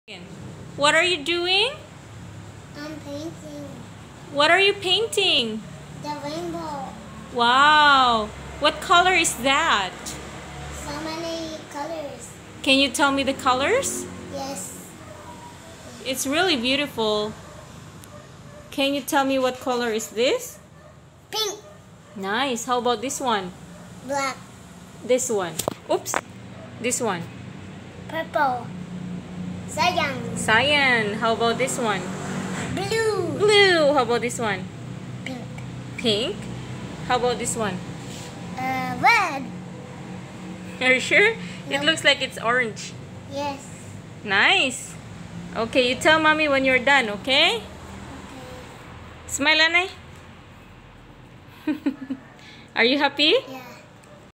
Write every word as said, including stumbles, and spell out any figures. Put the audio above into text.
What are you doing? I'm painting What are you painting? the rainbow. Wow! What color is that? So many colors. Can you tell me the colors? Yes. It's really beautiful. Can you tell me what color is this? Pink. Nice. How about this one? Black. This one. Oops. This one. Purple. Cyan. Cyan. How about this one? Blue. Blue. How about this one? Pink. Pink. How about this one? Uh, red. Are you sure? It No. looks like it's orange. Yes. Nice. Okay, you tell mommy when you're done, okay? Okay. Smile, Anay. Are you happy? Yeah.